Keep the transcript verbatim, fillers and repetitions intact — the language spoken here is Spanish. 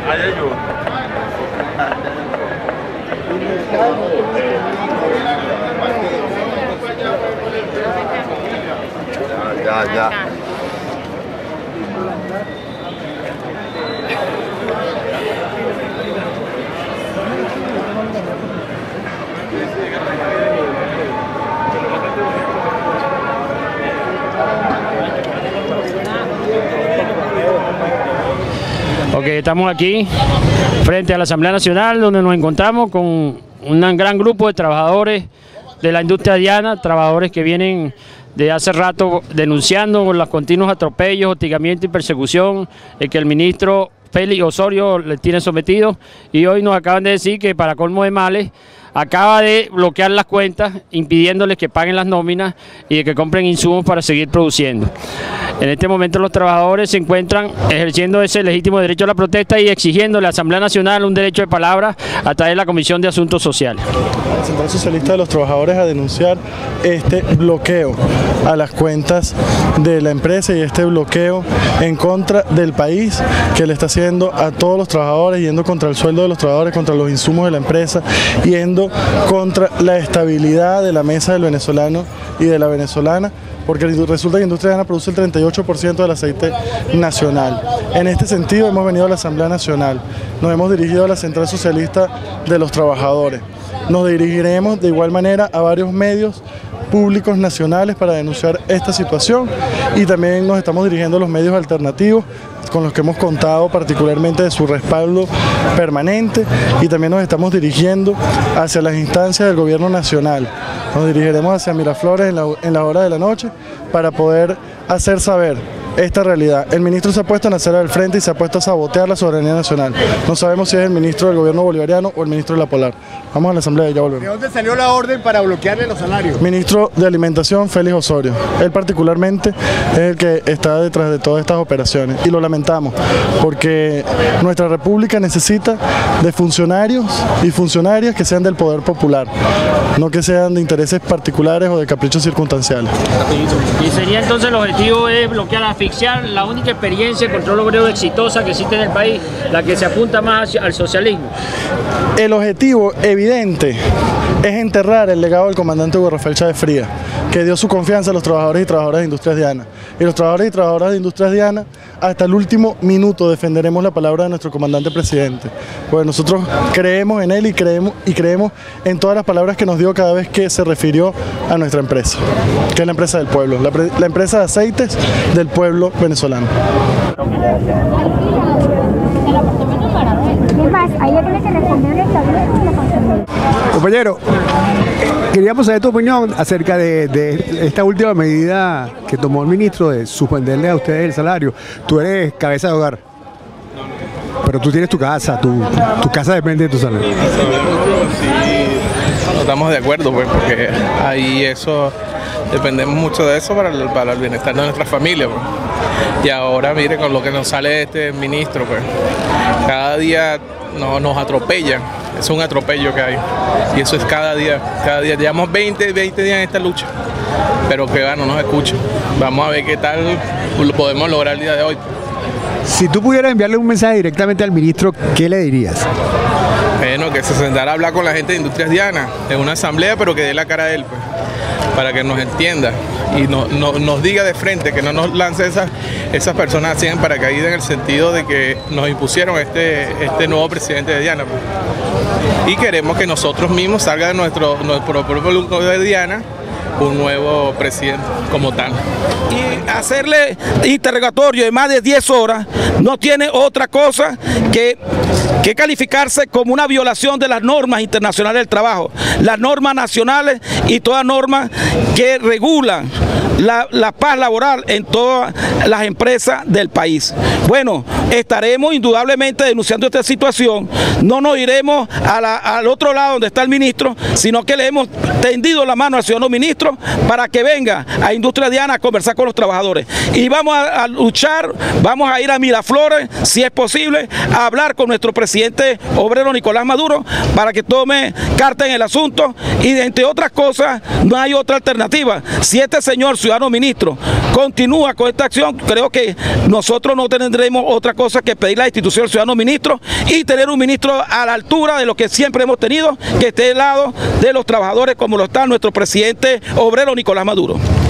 Ya, ya. Ok, estamos aquí frente a la Asamblea Nacional, donde nos encontramos con un gran grupo de trabajadores de la industria diana, trabajadores que vienen de hace rato denunciando los continuos atropellos, hostigamiento y persecución eh, que el ministro Félix Osorio le tiene sometido, y hoy nos acaban de decir que, para colmo de males, acaba de bloquear las cuentas, impidiéndoles que paguen las nóminas y de que compren insumos para seguir produciendo. En este momento los trabajadores se encuentran ejerciendo ese legítimo derecho a la protesta y exigiendo a la Asamblea Nacional un derecho de palabra a través de la Comisión de Asuntos Sociales. La Central Socialista de los Trabajadores a denunciar este bloqueo a las cuentas de la empresa y este bloqueo en contra del país que le está haciendo a todos los trabajadores, yendo contra el sueldo de los trabajadores, contra los insumos de la empresa, yendo contra la estabilidad de la mesa del venezolano y de la venezolana, porque resulta que la industria diana produce el treinta y ocho por ciento del aceite nacional. En este sentido hemos venido a la Asamblea Nacional, nos hemos dirigido a la Central Socialista de los Trabajadores, nos dirigiremos de igual manera a varios medios públicos nacionales para denunciar esta situación, y también nos estamos dirigiendo a los medios alternativos con los que hemos contado particularmente de su respaldo permanente, y también nos estamos dirigiendo hacia las instancias del gobierno nacional. Nos dirigiremos hacia Miraflores en la, en la hora de la noche para poder hacer saber esta realidad. El ministro se ha puesto en la acera del frente y se ha puesto a sabotear la soberanía nacional. No sabemos si es el ministro del gobierno bolivariano o el ministro de la Polar. Vamos a la Asamblea y ya volvemos. ¿De dónde salió la orden para bloquearle los salarios? Ministro de Alimentación, Félix Osorio. Él particularmente es el que está detrás de todas estas operaciones, y lo lamentamos porque nuestra república necesita de funcionarios y funcionarias que sean del poder popular, no que sean de intereses particulares o de caprichos circunstanciales. Y sería entonces el objetivo es bloquear, asfixiar la única experiencia de control obrero exitosa que existe en el país, la que se apunta más hacia, al socialismo. El objetivo evidente es enterrar el legado del comandante Hugo Rafael Chávez Frías, que dio su confianza a los trabajadores y trabajadoras de Industrias Diana. Y los trabajadores y trabajadoras de Industrias Diana, hasta el último minuto defenderemos la palabra de nuestro comandante presidente. Pues nosotros creemos en él y creemos, y creemos en todas las palabras que nos dio cada vez que se refirió a nuestra empresa, que es la empresa del pueblo, la, la empresa de aceites del pueblo venezolano. Compañero, queríamos saber tu opinión acerca de, de esta última medida que tomó el ministro de suspenderle a ustedes el salario. Tú eres cabeza de hogar, pero tú tienes tu casa, tu, tu casa depende de tu salario. Sí, no estamos de acuerdo, pues, porque ahí eso, dependemos mucho de eso para el, para el bienestar de nuestra familia, pues. Y ahora mire con lo que nos sale este ministro, pues, cada día no, nos atropellan, es un atropello que hay, y eso es cada día, cada día, llevamos veinte, veinte días en esta lucha, pero que va, no nos escuchan. Vamos a ver qué tal lo podemos lograr el día de hoy. Si tú pudieras enviarle un mensaje directamente al ministro, ¿qué le dirías? Bueno, que se sentara a hablar con la gente de Industrias Diana en una asamblea, pero que dé la cara a él, pues, para que nos entienda y no, no, nos diga de frente, que no nos lance esas, esas personas así en paracaídas, en el sentido de que nos impusieron este, este nuevo presidente de Diana, pues. Y queremos que nosotros mismos salga de nuestro, nuestro propio núcleo de Diana un nuevo presidente como tal. Y hacerle interrogatorio de más de diez horas no tiene otra cosa que, que calificarse como una violación de las normas internacionales del trabajo, las normas nacionales y todas normas que regulan la, la paz laboral en todas las empresas del país. Bueno, estaremos indudablemente denunciando esta situación, no nos iremos a la, al otro lado donde está el ministro, sino que le hemos tendido la mano al ciudadano ministro para que venga a Industrias Diana a conversar con los trabajadores. Y vamos a, a luchar, vamos a ir a Miraflores, si es posible, a hablar con nuestro presidente obrero Nicolás Maduro para que tome carta en el asunto y, entre otras cosas, no hay otra alternativa. Si este señor ciudadano ministro continúa con esta acción, creo que nosotros no tendremos otra cosa que pedir a la institución del ciudadano ministro y tener un ministro a la altura de lo que siempre hemos tenido, que esté al lado de los trabajadores como lo está nuestro presidente obrero Nicolás Maduro.